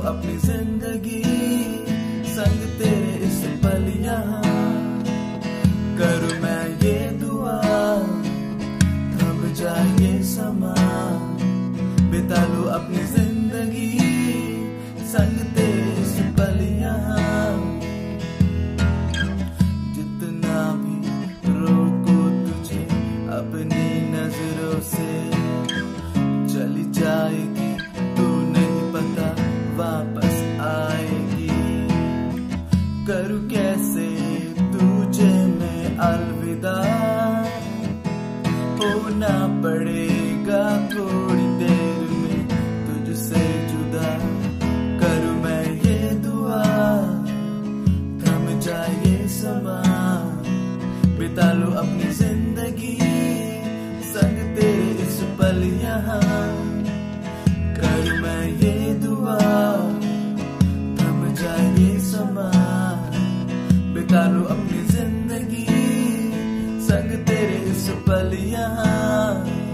अपनी जिंदगी संग तेरे इस पल यहाँ। करूँ मैं ये दुआ थम जाए ये समा, बिता लूं अपनी जिंदगी संग तेरे इस पल यहाँ। जितना भी रोको तुझे अपनी नजरों से, चली जाएगी तू नहीं पता वापस आएगी। करूँ कैसे तुझे मैं अलविदा, होना पड़ेगा थोड़ी देर में तुझसे जुदा। करूँ मैं ये दुआ थम जाए ये समा, बिता लूं अपनी जिंदगी संग तेरे इस पल यहाँ। करूँ मैं ये दुआ थम जाए ये समा, बिता लूं अपनी जिंदगी संग तेरे इस पल यहाँ।